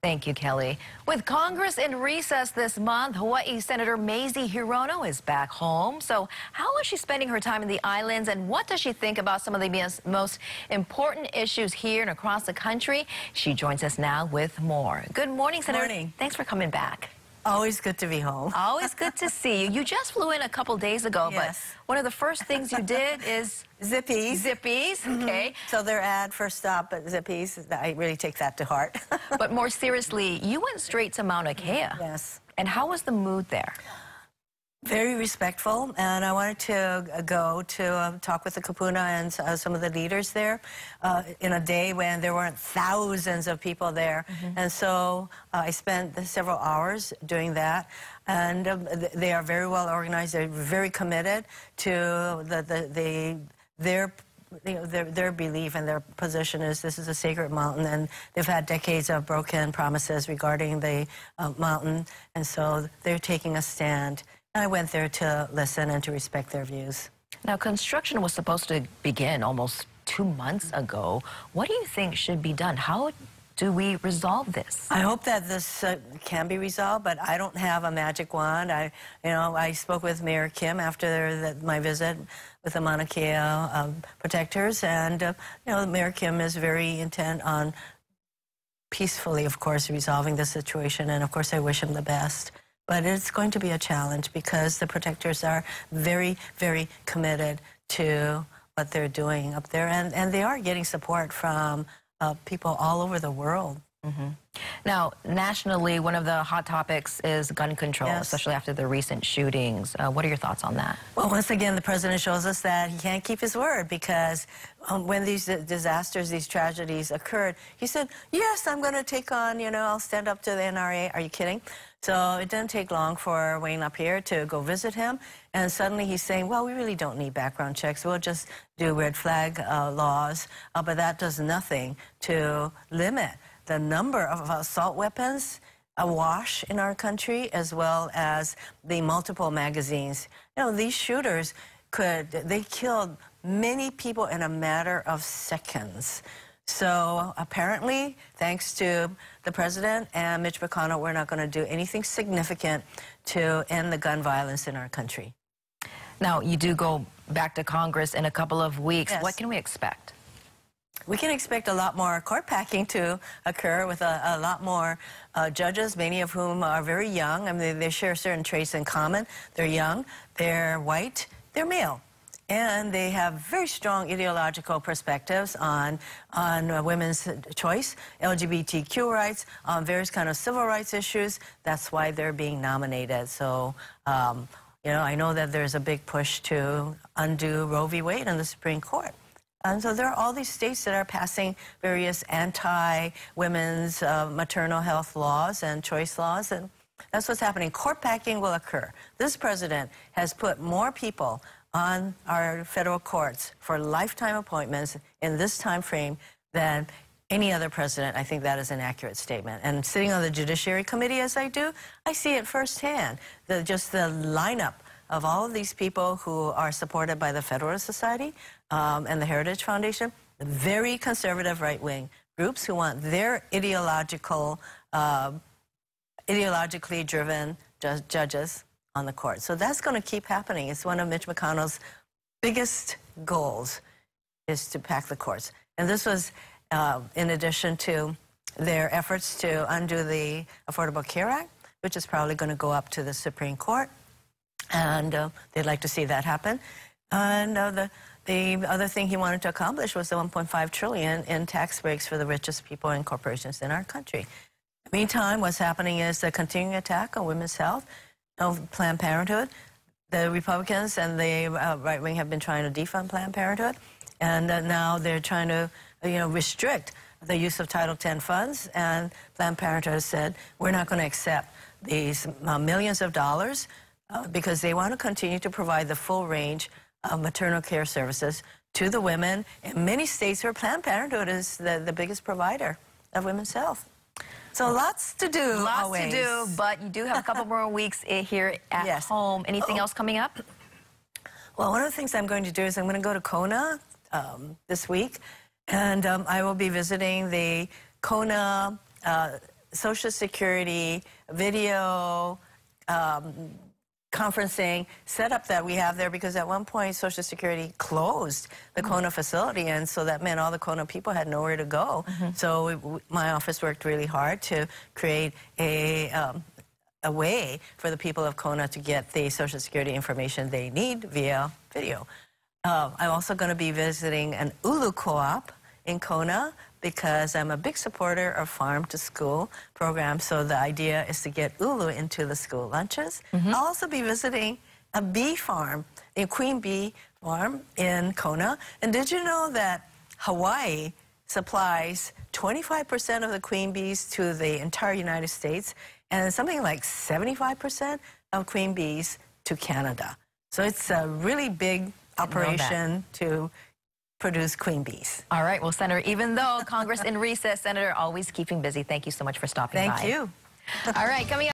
Thank you, Kelly. With Congress in recess this month, Hawaii Senator Mazie Hirono is back home. So how is she spending her time in the islands, and what does she think about some of the most important issues here and across the country? She joins us now with more. Good morning, Senator. Good morning. Thanks for coming back. Always good to be home. Always good to see you. You just flew in a couple days ago, Yes. but one of the first things you did is... Zippies. Zippies, okay. So their ad, first stop at Zippies, I really take that to heart. But more seriously, you went straight to Mauna Kea. Yes. And how was the mood there? Very respectful, and I wanted to go to talk with the kupuna and some of the leaders there in a day when there weren't thousands of people there. And so I spent several hours doing that, and they are very well organized. They're very committed to their belief, and their position is this is a sacred mountain, and they've had decades of broken promises regarding the mountain, and so they're taking a stand. I went there to listen and to respect their views. Now, construction was supposed to begin almost 2 months ago. What do you think should be done? How do we resolve this? I hope that this can be resolved, but I don't have a magic wand. I spoke with Mayor Kim after my visit with the Mauna Kea protectors, and Mayor Kim is very intent on peacefully, of course, resolving the situation, and of course I wish him the best. But it's going to be a challenge because the protectors are very, very committed to what they're doing up there, and they are getting support from people all over the world. Now, nationally, one of the hot topics is gun control, Yes. especially after the recent shootings. What are your thoughts on that? Well, once again, the president shows us that he can't keep his word, because when these disasters, these tragedies occurred, he said, yes, I'm going to take on, I'll stand up to the NRA. Are you kidding? So it didn't take long for Wayne up here to go visit him, and suddenly he's saying, well, we really don't need background checks. We'll just do red flag laws, but that does nothing to limit the number of assault weapons awash in our country, as well as the multiple magazines. These shooters they killed many people in a matter of seconds. So apparently, thanks to the president and Mitch McConnell, we're not going to do anything significant to end the gun violence in our country. Now, you do go back to Congress in a couple of weeks. Yes. What can we expect? We can expect a lot more court packing to occur with a lot more judges, many of whom are very young. I mean, they share certain traits in common. They're young, they're white, they're male. And they have very strong ideological perspectives on women's choice, LGBTQ rights, on various kind of civil rights issues. That's why they're being nominated. So, I know that there's a big push to undo Roe v. Wade in the Supreme Court. And so there are all these states that are passing various anti-women's maternal health laws and choice laws, and that's what's happening. Court packing will occur. This president has put more people on our federal courts for lifetime appointments in this time frame than any other president. I think that is an accurate statement. And sitting on the Judiciary Committee as I do, I see it firsthand. Just the lineup of all of these people who are supported by the Federalist Society and the Heritage Foundation, very conservative right-wing groups who want their ideologically driven judges on the court. So that's going to keep happening. It's one of Mitch McConnell's biggest goals, is to pack the courts. And this was in addition to their efforts to undo the Affordable Care Act, which is probably going to go up to the Supreme Court. And they'd like to see that happen. And the other thing he wanted to accomplish was the $1.5 trillion in tax breaks for the richest people and corporations in our country. Meantime, what's happening is the continuing attack on women's health, Planned Parenthood. The Republicans and the right wing have been trying to defund Planned Parenthood, and now they're trying to, restrict the use of Title X funds. And Planned Parenthood has said we're not going to accept these millions of dollars because they want to continue to provide the full range of maternal care services to the women in many states where Planned Parenthood is the biggest provider of women's health. So lots to do. Lots always. to do, but you do have a couple more weeks here at Yes. home. Anything else coming up? Well, one of the things I'm going to do is I'm going to go to Kona this week, and I will be visiting the Kona Social Security video conferencing setup that we have there, because at one point Social Security closed the Kona facility, and so that meant all the Kona people had nowhere to go. So my office worked really hard to create a way for the people of Kona to get the Social Security information they need via video. I'm also going to be visiting an ulu co-op in Kona, because I'm a big supporter of farm to school programs. So the idea is to get ulu into the school lunches. I'll also be visiting a bee farm, a queen bee farm in Kona. And did you know that Hawaii supplies 25% of the queen bees to the entire United States, and something like 75% of queen bees to Canada? So it's a really big operation to produce queen bees. All right, well, Senator, even though Congress in recess, Senator, always keeping busy. Thank you so much for stopping by. Thank you. All right, coming up.